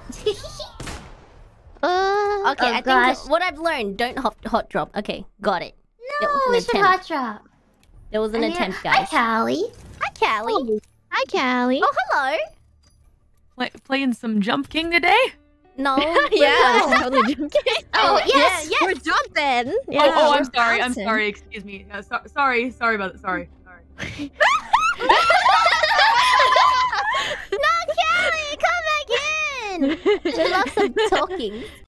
Okay, I gosh. think what I've learned, don't hot drop. Okay, got it. No, we should hot drop. There was an attempt, Hi, guys. Callie. Hi, Callie. Hi, Callie. Oh, hello. Playing some Jump King today? No. Yeah, totally jumping. Oh, yes. We're jumping. Yeah, oh, I'm we're sorry. bouncing. I'm sorry. Excuse me. Sorry about that. Sorry. No, Callie, come back in. We love some talking.